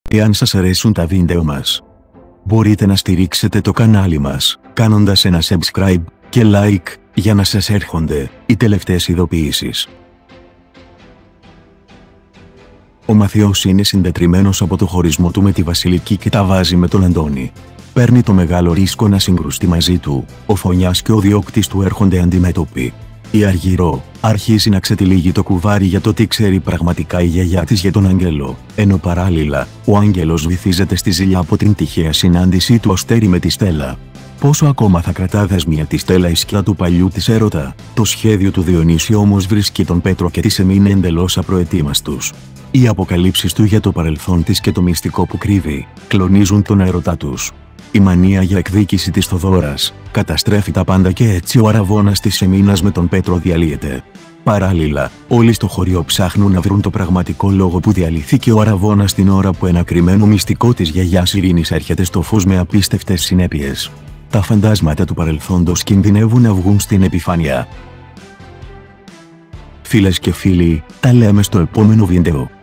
Εάν σας αρέσουν τα βίντεο μας, μπορείτε να στηρίξετε το κανάλι μας, κάνοντας ένα subscribe και like, για να σας έρχονται οι τελευταίες ειδοποιήσεις. Ο Μαθιός είναι συντετριμμένος από το χωρισμό του με τη Βασιλική και τα βάζει με τον Αντώνη. Παίρνει το μεγάλο ρίσκο να συγκρουστεί μαζί του, ο Φωνιάς και ο διώκτης του έρχονται αντιμέτωποι. Η Αργυρό αρχίζει να ξετυλίγει το κουβάρι για το τι ξέρει πραγματικά η γιαγιά της για τον Άγγελο, ενώ παράλληλα, ο Άγγελος βυθίζεται στη ζήλια από την τυχαία συνάντησή του Αστέρι με τη Στέλλα. Πόσο ακόμα θα κρατά δεσμία τη Στέλλα η σκιά του παλιού της έρωτα? Το σχέδιο του Διονύση όμως βρίσκει τον Πέτρο και τη Σεμίνη εντελώς απροετοίμαστους. Οι αποκαλύψεις του για το παρελθόν της και το μυστικό που κρύβει, κλονίζουν τον έρωτά τους. Η μανία για εκδίκηση της Θοδώρας καταστρέφει τα πάντα και έτσι ο αραβώνας της Σεμίνας με τον Πέτρο διαλύεται. Παράλληλα, όλοι στο χωριό ψάχνουν να βρουν το πραγματικό λόγο που διαλύθηκε ο αραβώνας την ώρα που ένα κρυμμένο μυστικό της γιαγιάς Ειρήνης έρχεται στο φως με απίστευτες συνέπειες. Τα φαντάσματα του παρελθόντος κινδυνεύουν να βγουν στην επιφάνεια. Φίλες και φίλοι, τα λέμε στο επόμενο βίντεο.